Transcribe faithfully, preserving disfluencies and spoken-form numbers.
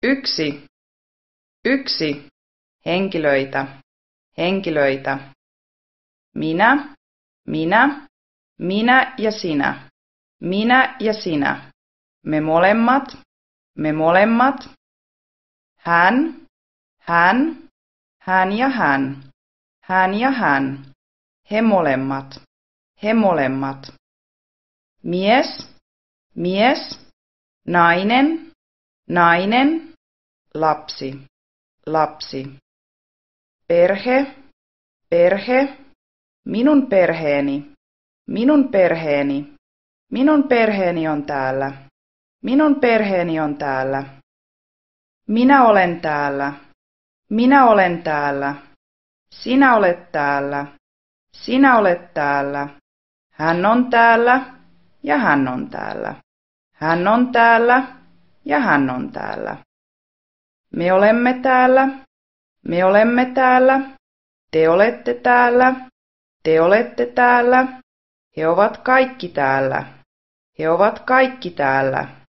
Yksi. Yksi. Henkilöitä. Henkilöitä. Minä. Minä. Minä ja sinä. Minä ja sinä. Me molemmat. Me molemmat. Hän. Hän. Hän ja hän. Hän ja hän. He molemmat. He molemmat. Mies. Mies. Nainen. Nainen. Lapsi. Lapsi. Perhe. Perhe. Minun perheeni. Minun perheeni. Minun perheeni on täällä. Minun perheeni on täällä. Minä olen täällä. Minä olen täällä. Sinä olet täällä. Sinä olet täällä. Hän on täällä ja hän on täällä. Hän on täällä ja hän on täällä. Me olemme täällä. Me olemme täällä. Te olette täällä. Te olette täällä. He ovat kaikki täällä. He ovat kaikki täällä.